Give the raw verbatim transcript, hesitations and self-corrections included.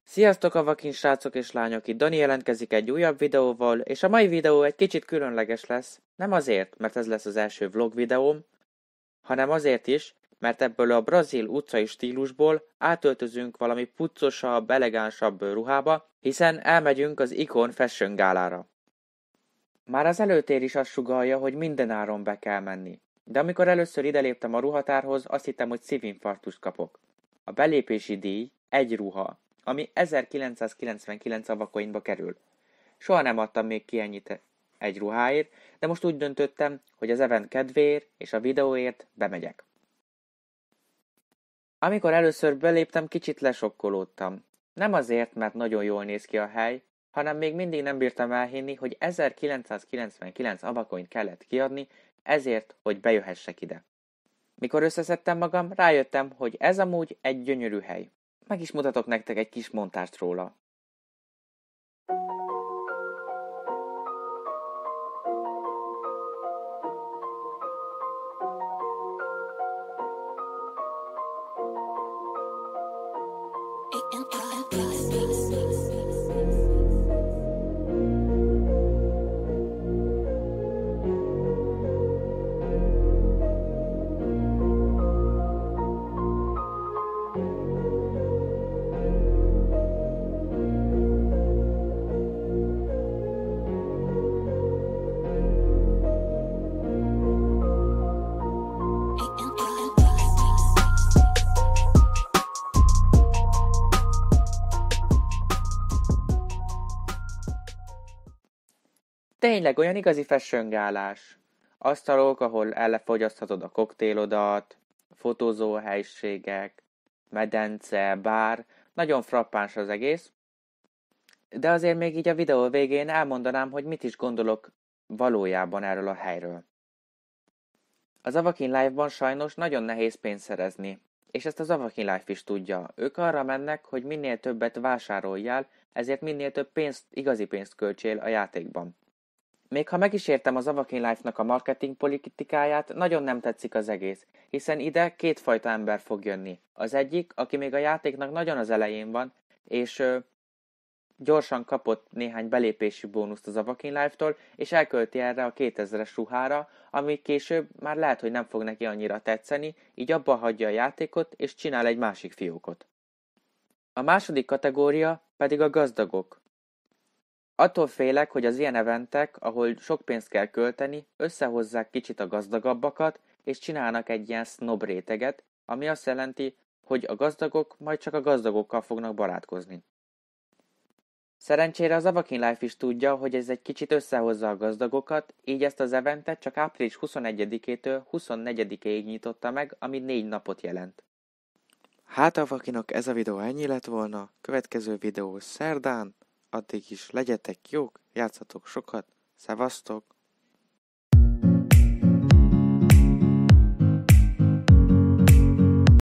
Sziasztok a vakin srácok és lányok, itt Dani jelentkezik egy újabb videóval, és a mai videó egy kicsit különleges lesz. Nem azért, mert ez lesz az első vlog videóm, hanem azért is, mert ebből a brazil utcai stílusból átöltözünk valami puccosabb, elegánsabb ruhába, hiszen elmegyünk az Icon Fashion gálára. Már az előtér is azt sugallja, hogy mindenáron be kell menni. De amikor először ide léptem a ruhatárhoz, azt hittem, hogy szívinfarktust kapok. A belépési díj egy ruha, ami ezerkilencszázkilencvenkilenc avakoinba kerül. Soha nem adtam még ki ennyit egy ruháért, de most úgy döntöttem, hogy az event kedvéért és a videóért bemegyek. Amikor először beléptem, kicsit lesokkolódtam. Nem azért, mert nagyon jól néz ki a hely, hanem még mindig nem bírtam elhinni, hogy ezerkilencszázkilencvenkilenc avakoint kellett kiadni, ezért, hogy bejöhessek ide. Mikor összeszedtem magam, rájöttem, hogy ez amúgy egy gyönyörű hely. Meg is mutatok nektek egy kis montást róla. Tényleg olyan igazi fashion gálás. Asztalok, ahol ellefogyaszthatod a koktélodat, fotózó helységek, medence, bár, nagyon frappáns az egész. De azért még így a videó végén elmondanám, hogy mit is gondolok valójában erről a helyről. Az Avakin Live-ban sajnos nagyon nehéz pénzt szerezni, és ezt az Avakin Live is tudja. Ők arra mennek, hogy minél többet vásároljál, ezért minél több pénzt, igazi pénzt költsél a játékban. Még ha meg is értem az Avakin Life-nak a marketing politikáját, nagyon nem tetszik az egész, hiszen ide kétfajta ember fog jönni. Az egyik, aki még a játéknak nagyon az elején van, és ö, gyorsan kapott néhány belépési bónuszt az Avakin Life-tól, és elkölti erre a kétezres ruhára, ami később már lehet, hogy nem fog neki annyira tetszeni, így abba hagyja a játékot, és csinál egy másik fiókot. A második kategória pedig a gazdagok. Attól félek, hogy az ilyen eventek, ahol sok pénzt kell költeni, összehozzák kicsit a gazdagabbakat, és csinálnak egy ilyen snob réteget, ami azt jelenti, hogy a gazdagok majd csak a gazdagokkal fognak barátkozni. Szerencsére az Avakin Life is tudja, hogy ez egy kicsit összehozza a gazdagokat, így ezt az eventet csak április huszonegyedikétől huszonnegyedikéig nyitotta meg, ami négy napot jelent. Hát Avakinok, ez a videó ennyi lett volna, következő videó szerdán, addig is legyetek jók, játszatok sokat, szevasztok!